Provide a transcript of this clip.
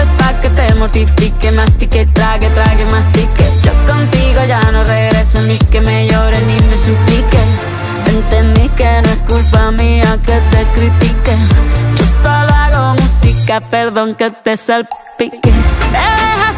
es pa' que te mortifique, mastique, trague, trague, mastique. Yo contigo ya no regreso, ni que me llore ni me suplique. Entendí que no es culpa mía que te critique. Yo solo hago música, perdón que te salpique. Me dejas